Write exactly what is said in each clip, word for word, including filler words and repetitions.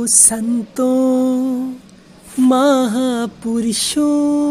संतों महापुरुषों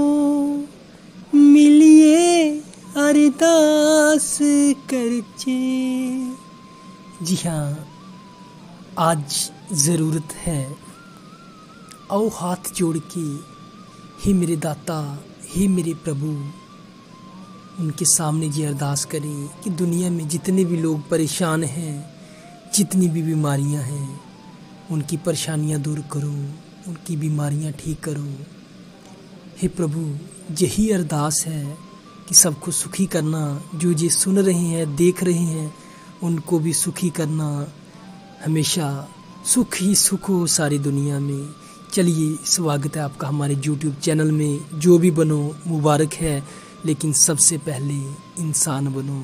मिलिए अरदास करचे। जी हाँ, आज ज़रूरत है, आओ हाथ जोड़ के हे मेरे दाता, हे मेरे प्रभु, उनके सामने ये अरदास करें कि दुनिया में जितने भी लोग परेशान हैं, जितनी भी बीमारियां हैं, उनकी परेशानियां दूर करो, उनकी बीमारियां ठीक करो। हे प्रभु, यही अरदास है कि सबको सुखी करना, जो ये सुन रहे हैं, देख रहे हैं, उनको भी सुखी करना। हमेशा सुख ही सुख हो सारी दुनिया में। चलिए, स्वागत है आपका हमारे यूट्यूब चैनल में। जो भी बनो मुबारक है, लेकिन सबसे पहले इंसान बनो।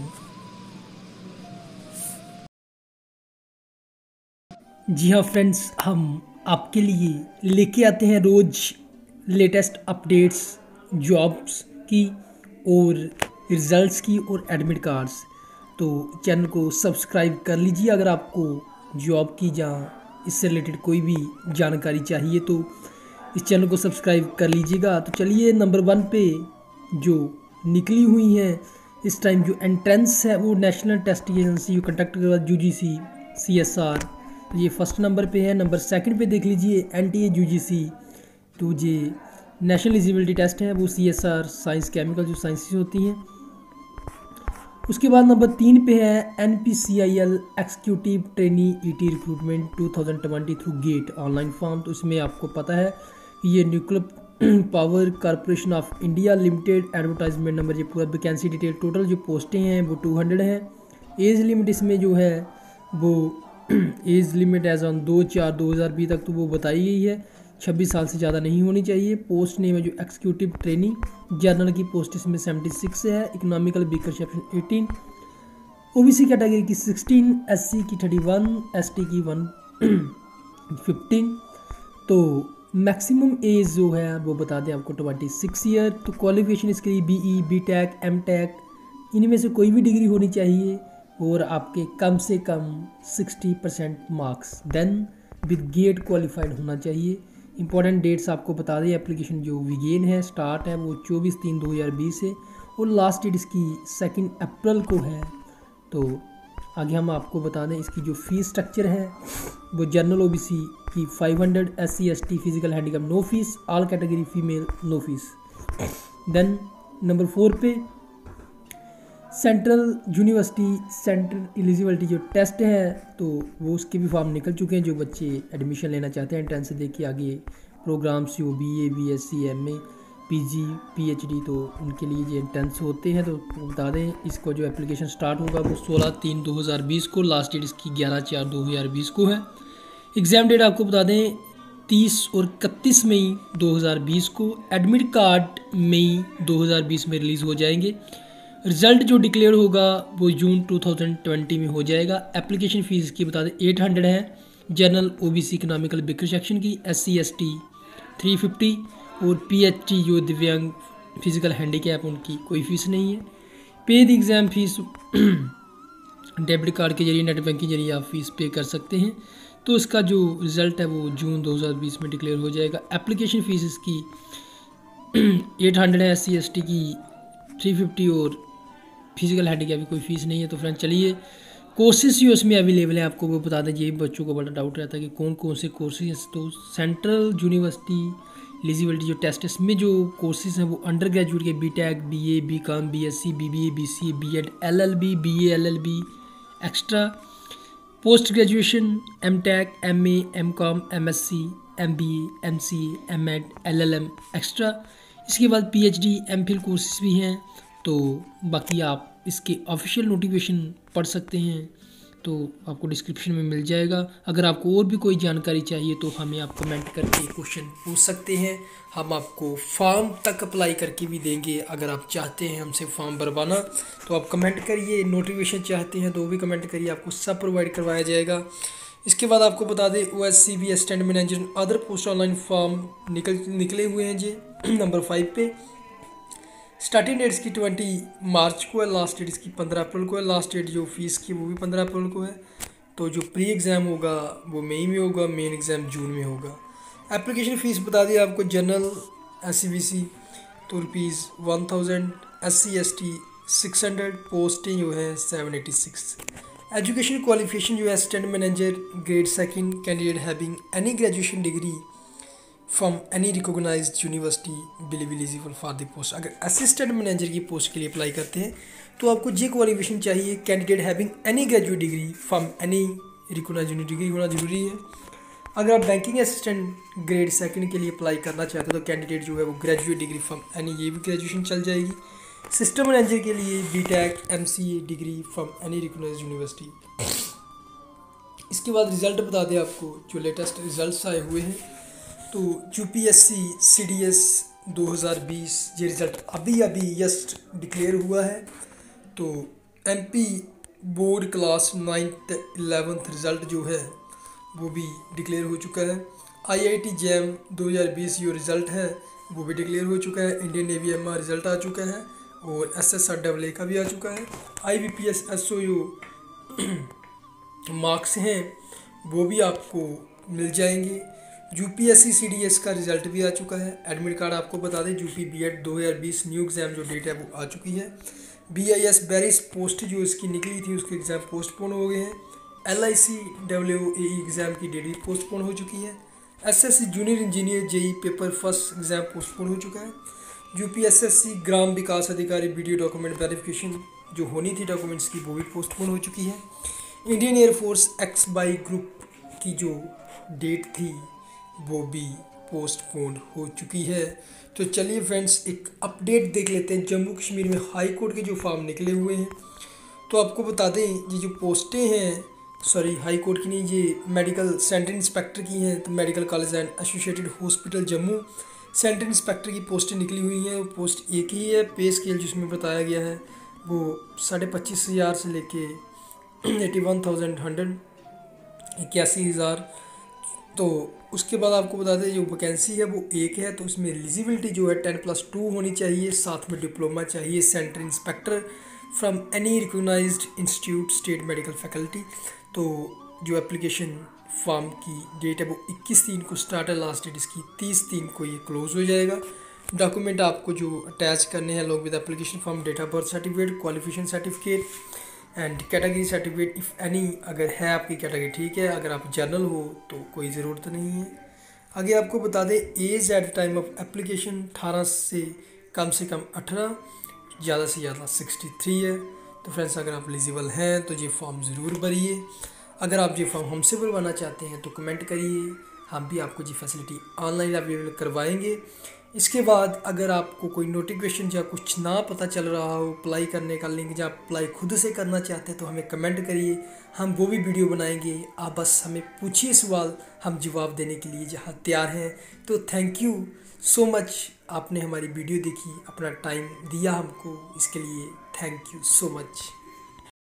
जी हाँ फ्रेंड्स, हम आपके लिए लेके आते हैं रोज़ लेटेस्ट अपडेट्स जॉब्स की और रिजल्ट्स की और एडमिट कार्ड्स। तो चैनल को सब्सक्राइब कर लीजिए। अगर आपको जॉब की या इससे रिलेटेड कोई भी जानकारी चाहिए तो इस चैनल को सब्सक्राइब कर लीजिएगा। तो चलिए, नंबर वन पे जो निकली हुई हैं इस टाइम जो एंट्रेंस है वो नेशनल टेस्ट एजेंसी जो कंडक्ट कर रहा है, U G C C S R, तो ये फर्स्ट नंबर पे है। नंबर सेकंड पे देख लीजिए N T A U G C, तो ये नेशनल एलिजिबिलिटी टेस्ट है, वो C S R science chemical जो साइंसेस होती हैं। उसके बाद नंबर तीन पे है N P C I L executive trainee E T recruitment two thousand twenty through GATE online form. तो इसमें आपको पता है कि ये nuclear power corporation of India limited, advertisement number, ये पूरा वैकेंसी डिटेल, टोटल जो पोस्टें हैं वो टू हंड्रेड है। एज लिमिट इसमें जो है वो एज लिमिट एज ऑन दो चार दो हज़ार बीस तक तो वो बताई गई है, छब्बीस साल से ज़्यादा नहीं होनी चाहिए। पोस्ट नेम है जो एक्सिक्यूटिव ट्रेनी, जनरल की पोस्ट इसमें सेवेंटी सिक्स है, economical weaker section eighteen, OBC category की सिक्सटीन, एससी की थर्टी वन, एसटी की वन फिफ्टीन। तो मैक्सिमम एज जो है वो बता दें आपको ट्वेंटी सिक्स ईयर। तो क्वालिफिकेशन इसके लिए B E, B tech, M tech, इनमें से कोई भी डिग्री होनी चाहिए और आपके कम से कम sixty percent marks then with GATE qualified होना चाहिए। इंपॉर्टेंट डेट्स आपको बता दें, एप्लीकेशन जो विगेन है स्टार्ट है वो चौबीस तीन दो हज़ार बीस है और लास्ट डेट इसकी सेकेंड अप्रैल को है। तो आगे हम आपको बता दें इसकी जो फीस स्ट्रक्चर है वो जनरल ओबीसी की five hundred, S C S T physical handicap no fees, all category female no fees. Then number four पे सेंट्रल यूनिवर्सिटी सेंट्रल एलिजिबिलिटी जो टेस्ट है तो वो उसके भी फॉर्म निकल चुके हैं। जो बच्चे एडमिशन लेना चाहते हैं एंट्रेंस दे के आगे प्रोग्राम्स जो B A, B S C, M A, P G, P H D, तो उनके लिए ये एंट्रेंस होते हैं। तो बता दें इसको जो एप्लीकेशन स्टार्ट होगा वो सोलह तीन दो हज़ार बीस को, लास्ट डेट इसकी ग्यारह चार दो हज़ार बीस को है। एग्ज़ाम डेट आपको बता दें तीस और इकतीस मई दो हज़ार बीस को। एडमिट कार्ड मई दो हज़ार बीस में रिलीज़ हो जाएंगे। रिज़ल्ट जो डिक्लेयर होगा वो जून टू थाउजेंड ट्वेंटी में हो जाएगा। एप्लीकेशन फ़ीस की बता दें एट हंड्रेड है, general OBC economical weaker section की, एससी एसटी थ्री फिफ्टी और पीएचडी जो दिव्यांग फिजिकल हैंडीकैप उनकी कोई फ़ीस नहीं है। Paid exam fees debit card के जरिए, नेट बैंकिंग के जरिए आप फीस पे कर सकते हैं। तो इसका जो रिज़ल्ट है वो जून दो हज़ार बीस में डिक्लेयर हो जाएगा। एप्लीकेशन फ़ीस इसकी एट हंड्रेड है, एस सी एस टी की थ्री फिफ्टी और फिजिकल हैंडीकैप की कोई फीस नहीं है। तो फ्रेंड चलिए, कोर्सेज जो इसमें अवेलेबल है आपको वो बता दें। ये बच्चों को बड़ा डाउट रहता है कि कौन कौन से कोर्सेज हैं। तो सेंट्रल यूनिवर्सिटी एलिजिबिलिटी जो टेस्ट है इसमें जो कोर्सेज हैं वो अंडर ग्रेजुएट के B tech, B A, B com, B S C, B B A, B C A, B ed, L L B, B A, L L B, extra post graduation, M tech, M A, M com, M S C, M B A, M C A, M ed, L L M extra. इसके बाद P H D, M phil courses भी हैं। तो बाकी आप इसके official notification पढ़ सकते हैं, तो आपको डिस्क्रिप्शन में मिल जाएगा। अगर आपको और भी कोई जानकारी चाहिए तो हमें आप कमेंट करके क्वेश्चन पूछ सकते हैं। हम आपको फॉर्म तक अप्लाई करके भी देंगे। अगर आप चाहते हैं हमसे फॉर्म भरवाना तो आप कमेंट करिए। नोटिफिकेशन चाहते हैं तो भी कमेंट करिए, आपको सब प्रोवाइड करवाया जाएगा। इसके बाद आपको बता दें O S C B assistant manager other post online form निकल निकले हुए हैं जी नंबर फाइव पे। स्टार्टिंग डेट इसकी ट्वेंटी मार्च को है, लास्ट डेट इसकी पंद्रह अप्रैल को है। लास्ट डेट जो फीस की वो भी पंद्रह अप्रैल को है। तो जो प्री एग्ज़ाम होगा वो मई में होगा, मेन एग्ज़ाम जून में होगा। एप्लीकेशन फ़ीस बता दिया आपको, general S C B C तो rupees one thousand, S C S T six hundred, पोस्टें जो है seven eighty six. Education qualification जो है assistant manager grade second, candidate having any graduation degree from any recognised university will be eligible for the post. अगर assistant manager की post के लिए apply करते हैं तो आपको ये क्वालिफिकेशन चाहिए, candidate having any graduate degree from any recognised university होना जरूरी है। अगर आप बैंकिंग असिस्टेंट ग्रेड सेकंड के लिए अप्लाई करना चाहते हो तो कैंडिडेट जो है वो ग्रेजुएट डिग्री फ्रॉम एनी, ये भी ग्रेजुएशन चल जाएगी। सिस्टम मैनेजर के लिए B tech M C A degree from any recognised university. इसके बाद रिज़ल्ट बता दें आपको, जो लेटेस्ट रिज़ल्ट आए हुए हैं तो U P S C C D S दो हज़ार बीस ये रिज़ल्ट अभी अभी जस्ट डिक्लेयर हुआ है। तो M P board class ninth eleventh result जो है वो भी डिक्लेयर हो चुका है। आई आई टी जैम दो हज़ार बीस जो रिज़ल्ट है वो भी डिक्लेयर हो चुका है। Indian navy M R result आ चुका है और S S R double A का भी आ चुका है। I B P S S O U marks हैं वो भी आपको मिल जाएंगे। U P S C C D S का रिज़ल्ट भी आ चुका है। एडमिट कार्ड आपको बता दें, यू पी बी एड दो हज़ार बीस न्यू एग्ज़ाम जो डेट है वो आ चुकी है। B I S various post जो इसकी निकली थी उसके एग्ज़ाम पोस्टपोन हो गए हैं। L I C W A exam की डेट भी पोस्टपोन हो चुकी है। S S C junior engineer JE paper first exam postpone हो चुका है। U P S S C ग्राम विकास अधिकारी वीडियो डॉक्यूमेंट वेरिफिकेशन जो होनी थी डॉक्यूमेंट्स की वो भी पोस्टपोन हो चुकी है। Indian airforce X Y group की जो डेट थी वो भी पोस्टपोन हो चुकी है। तो चलिए फ्रेंड्स एक अपडेट देख लेते हैं। जम्मू कश्मीर में हाई कोर्ट के जो फॉर्म निकले हुए हैं तो आपको बता दें ये जो पोस्टें हैं, सॉरी हाई कोर्ट की नहीं, ये मेडिकल सेंटर इंस्पेक्टर की हैं। तो medical college and associated hospital Jammu centre inspector की पोस्टें निकली हुई हैं। पोस्ट एक ही है। पे स्केल जिसमें बताया गया है वो साढ़े पच्चीस हज़ार से लेके एटी वन थाउजेंड हंड्रेड इक्यासी हज़ार। तो उसके बाद आपको बता दें जो वैकेंसी है वो एक है। तो उसमें एलिजिबिलिटी जो है टेन प्लस टू होनी चाहिए, साथ में डिप्लोमा चाहिए centre inspector from any recognised institute state medical faculty. तो जो एप्लीकेशन फॉर्म की डेट है वो इक्कीस तीन को स्टार्ट है, लास्ट डेट इसकी तीस तीन को ये क्लोज हो जाएगा। डॉक्यूमेंट आपको जो अटैच करने हैं लोग with application form, date of birth certificate, qualification certificate and category certificate if any, अगर है आपकी कैटेगरी ठीक है, अगर आप जनरल हो तो कोई ज़रूरत नहीं है। आगे आपको बता दें age at the time of application अठारह से कम से कम अठारह, ज़्यादा से ज़्यादा सिक्सटी थ्री है। तो फ्रेंड्स अगर आप एलिजिबल हैं तो ये फॉर्म ज़रूर भरिए। अगर आप ये फॉर्म हमसे भरवाना चाहते हैं तो कमेंट करिए, हम भी आपको ये फैसिलिटी ऑनलाइन अवेलेबल करवाएंगे। इसके बाद अगर आपको कोई नोटिफिकेशन या कुछ ना पता चल रहा हो अप्लाई करने का लिंक, या अप्लाई खुद से करना चाहते हैं तो हमें कमेंट करिए, हम वो भी वीडियो बनाएंगे। आप बस हमें पूछिए सवाल, हम जवाब देने के लिए जहाँ तैयार हैं। तो थैंक यू सो मच, आपने हमारी वीडियो देखी, अपना टाइम दिया हमको, इसके लिए थैंक यू सो मच।